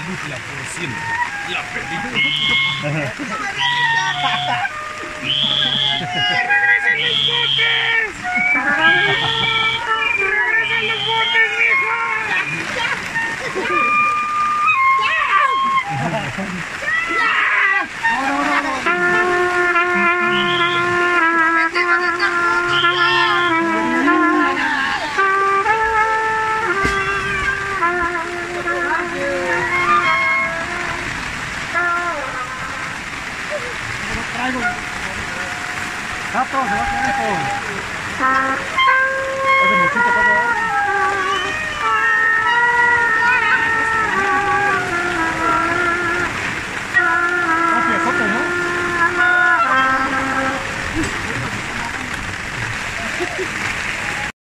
saludla por siempre. La película. ¡Regresen los botes! ¡Regresen los botes, mijo! Gato, se va a quedar esto. Ese muchito,